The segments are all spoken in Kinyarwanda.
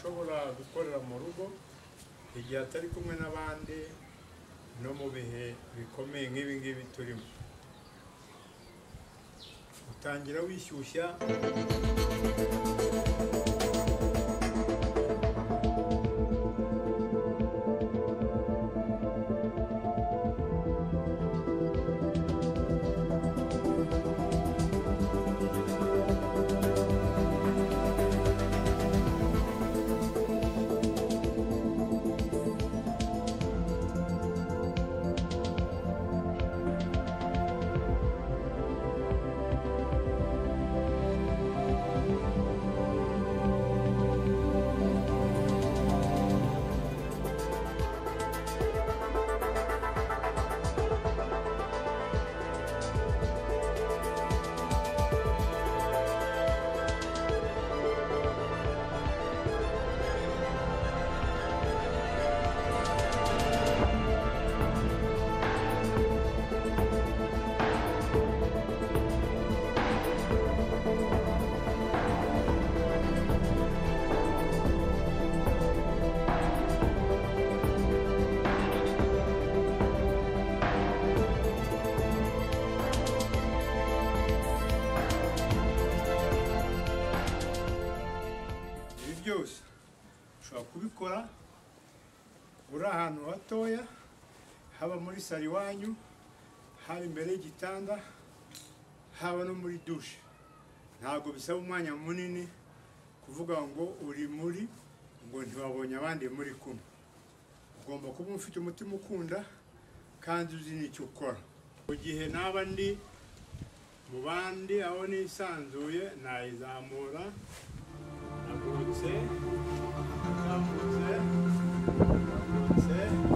ashobora gukorera mu rugo igihe atari kumwe n'abandi no mu bihe bikomeye nk'ibi ngibi turimo. Utangira wishyushya byose ushobora kubikora uri ahantu hatoya, haba muri salo iwanyu, haba imbere y'igitanda, haba no muri dushe. Ntabwo bisaba umwanya munini kuvuga ngo uri muri ngo ntiwabonye abandi muri kumwe. Ugomba kuba ufite umutima ukunda kandi uzi n'icyo ukora. Mu gihe naba ndi mu bandi aho nisanzuye nayizamura, nagurutse, nazamutse, nagurutse,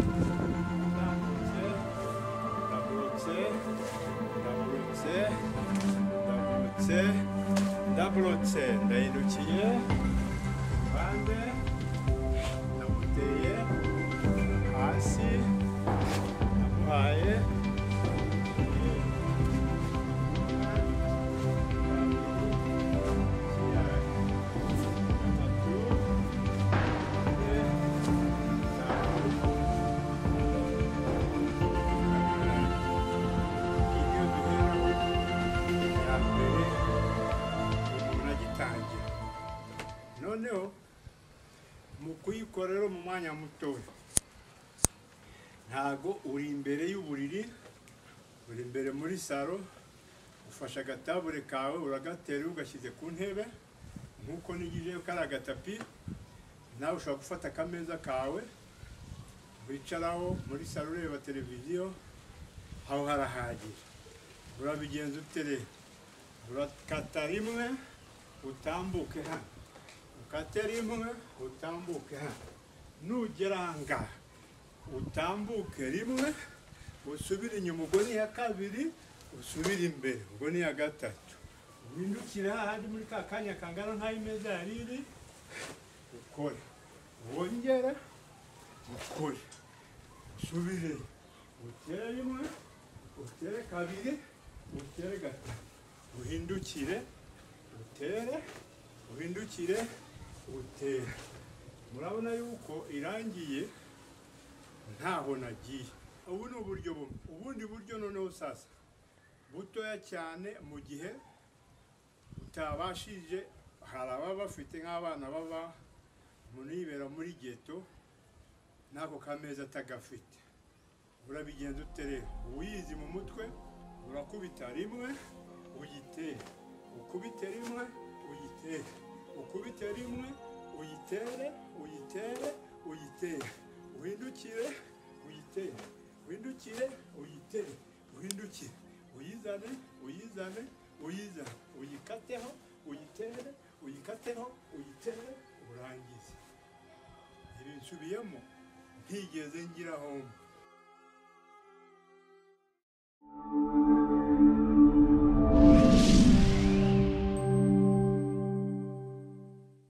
nazamutse, nagurutse, nagurutse, nagurutse, ndagurutse, ndahindukiye, iruhande, namuteye hasi, namuhaye noneho mu kuyikorera mu mwanya mutoya. Ntago uri imbere y'uburiri, uri imbere muri salo, ufashe agatabure kawe uragatera ugashyize ku ntebe nk'uko nigijeyo kari agatapi. Nawe ushobora gufata akameza kawe wicaraho muri salo ureba televiziyo, aho harahagije. Urabigenza utere, urakata rimwe utambuke hano, ukate rimwe utambuke hano, nugera ahangaha utambuke rimwe usubire inyuma, ubwo ni iya kabiri, usubire imbere, ubwo ni iya gatatu, uhindukire hahandi muri ka kanya kangana nk'aho imeza yari iri, ukore, wongere ukore, usubire, utere rimwe, utere kabiri, utere gatatu, uhindukire, utere, uhindukire, utere. Murabona yuko irangiye ntaho nagiye. Ubu ni uburyo bumwe. Ubundi buryo noneho sasa butoya cyane, mu gihe utabashije, hari ababa bafite nk'abana baba munibera muri geto n'ako kameza atagafite. Urabigenza utere, uyizi mu mutwe, urakubita rimwe uyitere, ukubite rimwe uyitere, ukubite rimwe uyitere, uyitere, uyitere, uhindukire uyitere, uhindukire uyitere, uhindukire uyizane, uyizane, uyizane, uyikateho, uyitere, uyikateho, uyitere, urangize. Ibi nsubiyemo ntigeze ngira home.